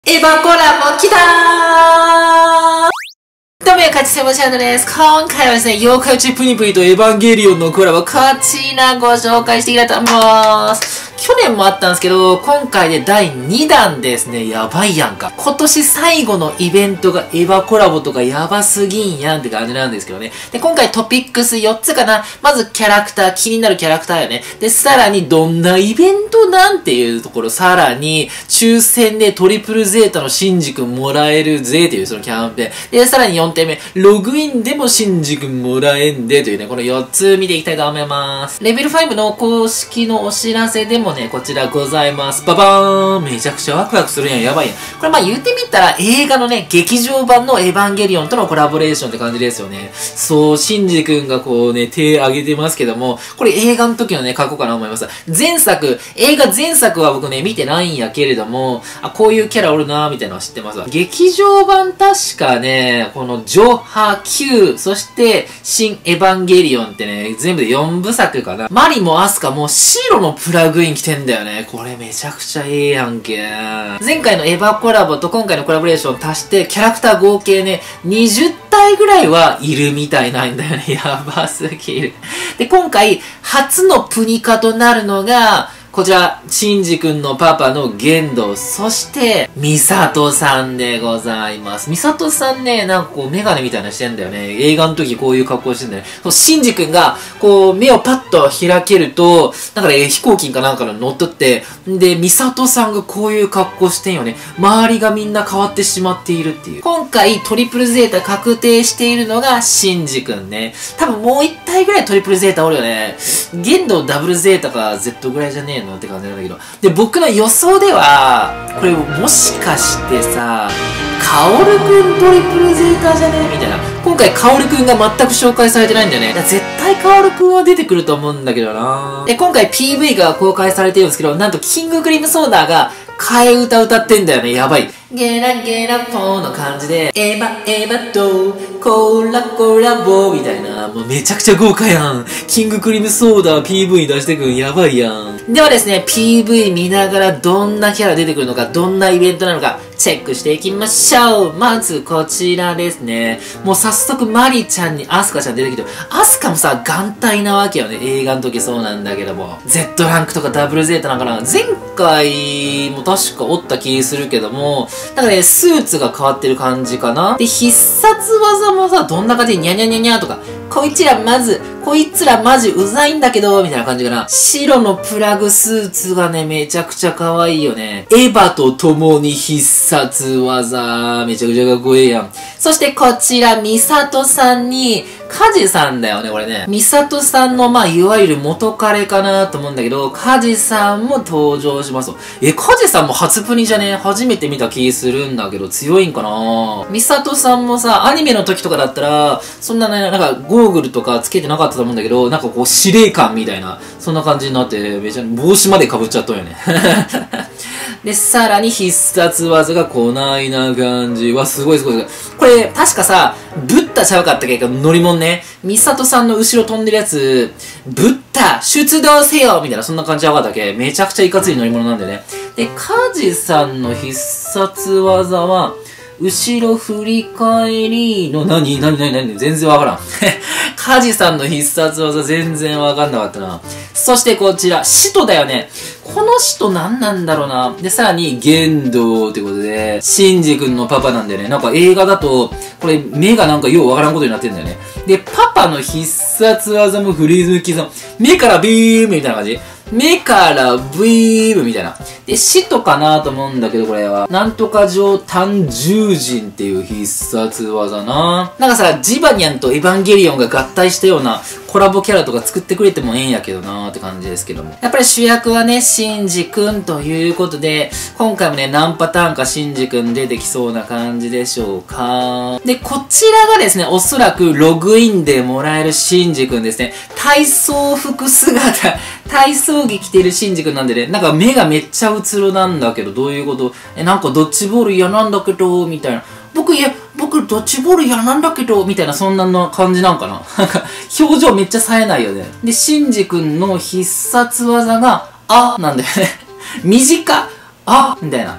エヴァコラボ来たー。どうも、カチセモチャンネルです。今回はですね、妖怪ウチプニプニとエヴァンゲリオンのコラボ、こちらご紹介していきたいと思います。去年もあったんですけど、今回で第2弾ですね。やばいやんか。今年最後のイベントがエヴァコラボとかやばすぎんやんって感じなんですけどね。で、今回トピックス4つかな。まずキャラクター、気になるキャラクターよね。で、さらにどんなイベントなんていうところ、さらに抽選でトリプルゼータのシンジ君もらえるぜというそのキャンペーン。で、さらに4点目、ログインでもシンジ君もらえんでというね、この4つ見ていきたいと思います。レベル5の公式のお知らせでもね、こちらございます。ババーン、めちゃくちゃワクワクするやん。やばいやん。これまあ言ってみたら映画のね、劇場版のエヴァンゲリオンとのコラボレーションって感じですよね。そう、シンジ君がこうね、手挙げてますけども、これ映画の時のね、過去かなと思います。映画前作は僕ね、見てないんやけれども、あ、こういうキャラおるなーみたいなのは知ってますわ。劇場版確かね、このジョハ Q、そして新エヴァンゲリオンってね、全部で4部作かな。マリもアスカも白のプラグイン来てんだよね。これめちゃくちゃええやんけ。前回のエヴァコラボと今回のコラボレーション足してキャラクター合計ね、20体ぐらいはいるみたいなんだよね。やばすぎる。で、今回初のプニカとなるのが、こちら、シンジ君のパパのゲンド、そして、ミサトさんでございます。ミサトさんね、なんかこう、メガネみたいなのしてんだよね。映画の時こういう格好してんだよね。そう、シンジ君が、こう、目をパッと開けると、なんかね、飛行機かなんかの乗っ取って、で、ミサトさんがこういう格好してんよね。周りがみんな変わってしまっているっていう。今回、トリプルゼータ確定しているのが、シンジ君ね。多分もう1体ぐらいトリプルゼータおるよね。ゲンドダブルゼータか Z ぐらいじゃねえのって感じなんだけど。で、僕の予想では、これもしかしてさ、カオルくんトリプルゼータじゃねみたいな。今回カオルくんが全く紹介されてないんだよね。絶対カオルくんは出てくると思うんだけどな。で、今回 PV が公開されてるんですけど、なんとキングクリームソーダが替え歌歌ってんだよね。やばい。ゲラゲラポーの感じで、エヴァとコラボみたいな、もうめちゃくちゃ豪華やん。キングクリームソーダ PV 出してくんやばいやん。ではですね、PV 見ながらどんなキャラ出てくるのか、どんなイベントなのか、チェックしていきましょう。まずこちらですね。もう早速マリちゃんにアスカちゃん出てきてる。アスカもさ、眼帯なわけよね。映画の時そうなんだけども。Z ランクとかダブルゼータなんかな。前回も確かおった気するけども、なんかね、スーツが変わってる感じかな。で、必殺技もさ、どんな感じでニャニャニャニャとか、こいつらマジうざいんだけど、みたいな感じかな。白のプラグスーツがね、めちゃくちゃ可愛いよね。エヴァと共に必殺技。めちゃくちゃかっこいいやん。そしてこちら、ミサトさんに、カジさんだよね、これね。ミサトさんの、まあ、いわゆる元彼かなと思うんだけど、カジさんも登場します。カジさんも初プニじゃね？初めて見た気するんだけど、強いんかな？ミサトさんもさ、アニメの時とかだったら、そんなね、なんか、ゴーグルとかつけてなかったと思うんだけど、なんかこう、司令官みたいな、そんな感じになって、めちゃ、帽子まで被っちゃったよね。で、さらに必殺技がこないな感じ。すごいすごい。これ、確かさ、ブッダちゃうかったっけ乗り物ね。ミサトさんの後ろ飛んでるやつ、ブッダ出動せよみたいな、そんな感じちゃうかったっけ。めちゃくちゃいかつい乗り物なんでね。で、カジさんの必殺技は、後ろ振り返りの、何全然わからん。カジさんの必殺技全然わかんなかったな。そしてこちら、使徒だよね。この使徒何なんだろうな。で、さらに、ゲンドーってことで、シンジ君のパパなんだよね。なんか映画だと、これ目がなんかようわからんことになってんだよね。で、パパの必殺技もフリーズ刻む。目からビームみたいな感じ。目からビームみたいな。で、使徒かなと思うんだけど、これは。なんとか上単獣人っていう必殺技な。なんかさ、ジバニャンとエヴァンゲリオンが合体したようなコラボキャラとか作ってくれてもええんやけどなーって感じですけども。やっぱり主役はね、シンジ君ということで、今回もね、何パターンかシンジ君出てきそうな感じでしょうか。で、こちらがですね、おそらくログインでもらえるシンジ君ですね。体操服姿、体操着着てるシンジ君なんでね、なんか目がめっちゃうつろなんだけど、どういうこと？なんかドッジボール嫌なんだけど、みたいな。僕ドッジボール嫌なんだけど、みたいな、そんなの感じなんかな。なんか、表情めっちゃ冴えないよね。で、シンジ君の必殺技が、なんだよね。短っみたいな。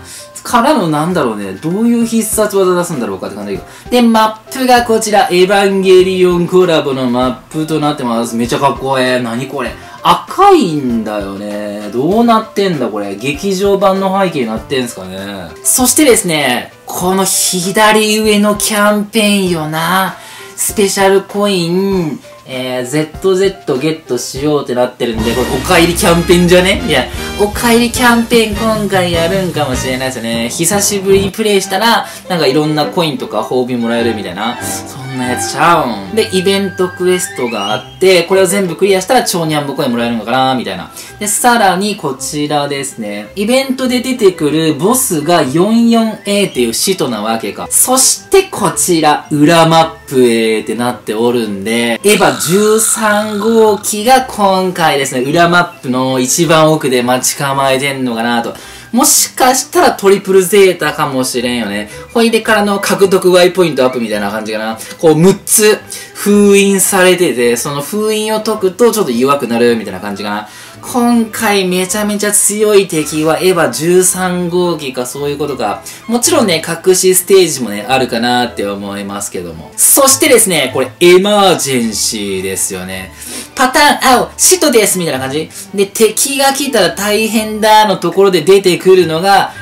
からのなんだろうね、どういう必殺技出すんだろうかって感じだけど。で、マップがこちら、エヴァンゲリオンコラボのマップとなってます。めっちゃかっこええ。何これ。赤いんだよね。どうなってんだこれ。劇場版の背景になってんすかね。そしてですね、この左上のキャンペーンよな。スペシャルコイン、ZZ ゲットしようってなってるんで、これお帰りキャンペーンじゃね？いや、お帰りキャンペーン今回やるんかもしれないですよね。久しぶりにプレイしたら、なんかいろんなコインとか褒美もらえるみたいな。そんなやつちゃうん。で、イベントクエストがあって、これを全部クリアしたら超ニャンボコインもらえるのかなみたいな。で、さらにこちらですね。イベントで出てくるボスが 44A っていう使徒なわけか。そしてこちら、裏マップへってなっておるんで、エヴァ13号機が今回ですね、裏マップの一番奥で待ち構えてんのかなと。もしかしたらトリプルゼータかもしれんよね。ほいでからの獲得 Y ポイントアップみたいな感じかな。こう6つ封印されてて、その封印を解くとちょっと弱くなるみたいな感じかな。今回めちゃめちゃ強い敵はエヴァ13号機かそういうことか。もちろんね、隠しステージもね、あるかなって思いますけども。そしてですね、これエマージェンシーですよね。パターン青、使徒ですみたいな感じで、敵が来たら大変だのところで出てくるのが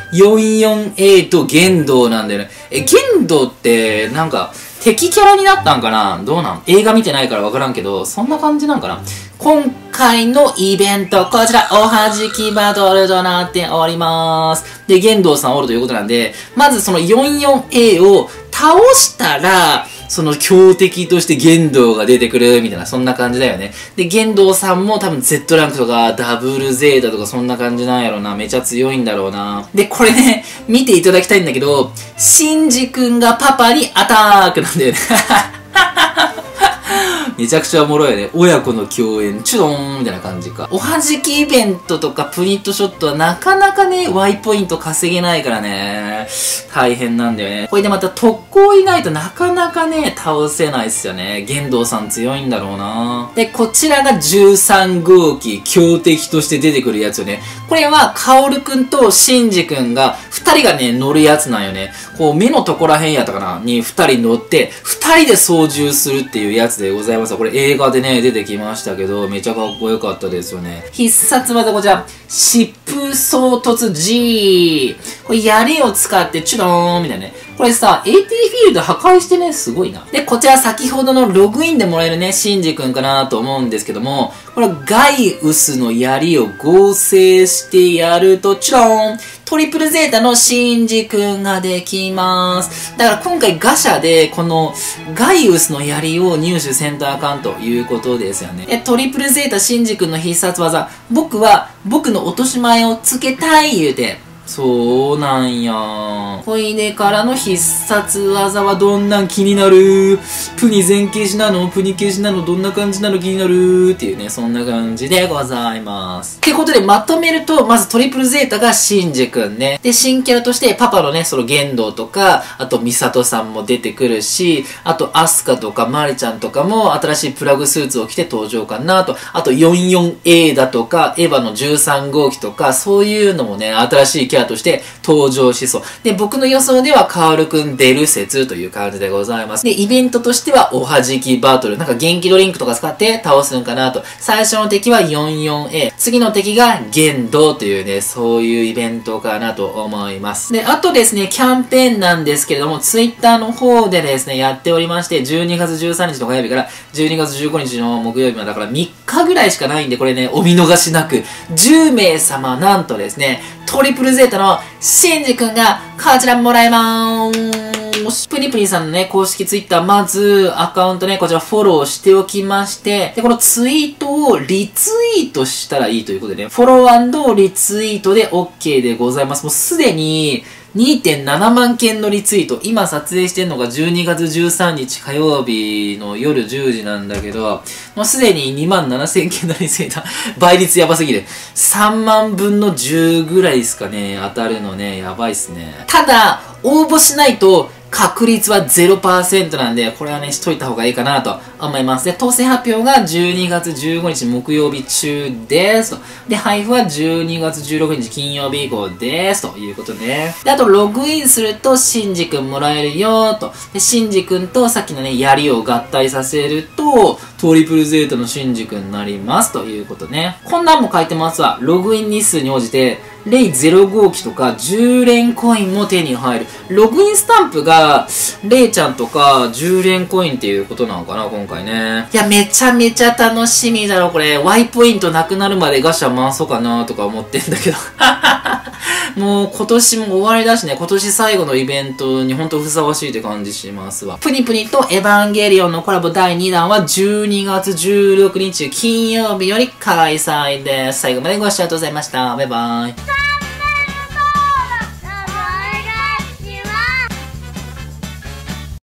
44A と玄道なんだよね。玄道ってなんか敵キャラになったんかな？どうなん？映画見てないからわからんけど、そんな感じなんかな？今回のイベント、こちら、おはじきバトルとなっております。で、玄道さんおるということなんで、まずその 44A を倒したら、その強敵として玄道が出てくるみたいな、そんな感じだよね。で、玄道さんも多分 Z ランクとかダブルゼータとかそんな感じなんやろうな。めちゃ強いんだろうな。で、これね、見ていただきたいんだけど、シンジ君がパパにアタークなんだよね。めちゃくちゃおもろいよね。親子の共演、チュドーンみたいな感じか。おはじきイベントとかプリントショットはなかなかね、Y ポイント稼げないからね。大変なんだよね。これでまた特攻いないとなかなかね、倒せないっすよね。玄道さん強いんだろうな。で、こちらが13号機、強敵として出てくるやつよね。これは、カオルくんとシンジくんが、二人がね、乗るやつなんよね。こう、目のとこらへんやったかなに二人乗って、二人で操縦するっていうやつでございます。これ映画でね、出てきましたけど、めちゃかっこよかったですよね。必殺技こちら、疾風衝突 G。これ槍を使ってチュドーンみたいなね。これさ、AT フィールド破壊してね、すごいな。で、こちら先ほどのログインでもらえるね、シンジくんかなと思うんですけども、これガイウスの槍を合成してやると、チュドーントリプルゼータのシンジくんができます。だから今回ガシャでこのガイウスの槍を入手せんとあかんということですよね。トリプルゼータシンジくんの必殺技、僕の落とし前をつけたい言うて。そうなんや。ほいでからの必殺技はどんなん気になる？プニ全消しなの？プニ消しなの？どんな感じなの？気になるっていうね、そんな感じでございます。ってことでまとめると、まずトリプルゼータがシンジ君ね。で、新キャラとしてパパのね、その玄道とか、あとミサトさんも出てくるし、あとアスカとかマリちゃんとかも新しいプラグスーツを着て登場かなと。あと 44A だとか、エヴァの13号機とか、そういうのもね、新しいキャラとして登場しそう。で、僕の予想ではカオルくん出る説という感じでございます。で、イベントとしてはおはじきバトル。なんか元気ドリンクとか使って倒すんかなと。最初の敵は 44A。次の敵が玄道というね、そういうイベントかなと思います。で、あとですね、キャンペーンなんですけれども、ツイッターの方でですね、やっておりまして、12月13日の火曜日から12月15日の木曜日までだから3日ぐらいしかないんで、これね、お見逃しなく、10名様なんとですね、トリプルゼータのシンジ君がこちらもらえまーす。プニプニさんのね、公式ツイッター、まずアカウントね、こちらフォローしておきまして、で、このツイートをリツイートしたらいいということでね、フォロー&リツイートで OK でございます。もうすでに、2.7 万件のリツイート。今撮影してるのが12月13日火曜日の夜10時なんだけど、もうすでに2万7000件のリツイート。倍率やばすぎる。3万分の10ぐらいですかね。当たるのね。やばいっすね。ただ、応募しないと確率は 0% なんで、これはね、しといた方がいいかなと思います。で、当選発表が12月15日木曜日中ですと。で、配布は12月16日金曜日以降ですということね。で、あと、ログインすると、シンジ君もらえるよと。で、シンジ君とさっきのね、槍を合体させると、トリプルゼータのシンジ君になりますということね。こんなんも書いてますわ。ログイン日数に応じて、レイ0号機とか10連コインも手に入る。ログインスタンプが、レイちゃんとか10連コインっていうことなのかな、今回ね。いや、めちゃめちゃ楽しみだろ、これ。Y ポイントなくなるまでガシャ回そうかなとか思ってんだけど。もう今年も終わりだしね、今年最後のイベントにほんとふさわしいって感じしますわ。プニプニとエヴァンゲリオンのコラボ第2弾は12月16日金曜日より開催です。最後までご視聴ありがとうございました。バイバイ。